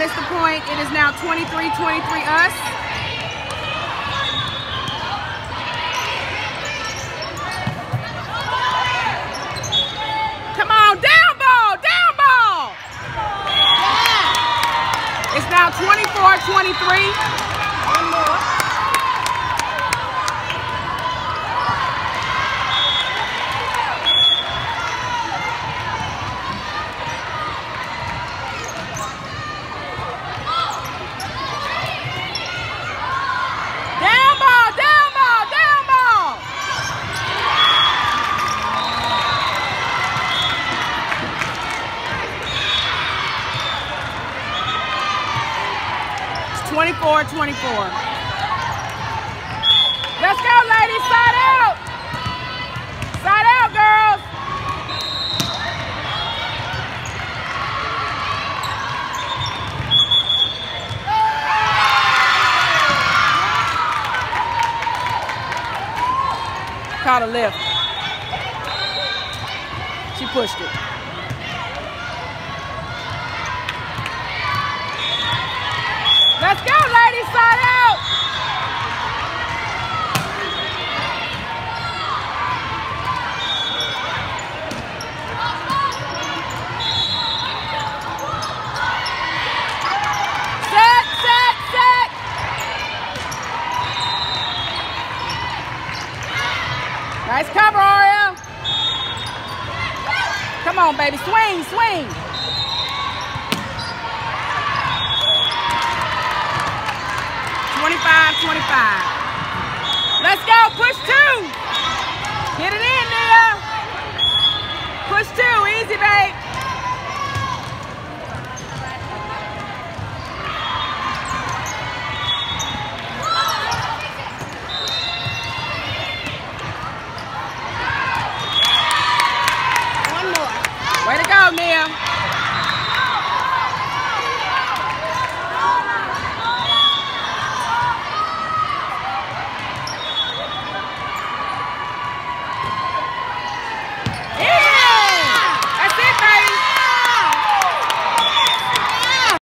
missed the point. It is now 23-23 us. Come on, down ball, down ball. Yeah. It's now 24-23. One more. It's 24-24. Let's go, ladies. Side out. Side out, girls. Caught a lift. She pushed it. Let's go, ladies. Side out. Set, set, set. Nice cover, Ariel. Come on, baby. Swing, swing. 25-25. Let's go. Push two.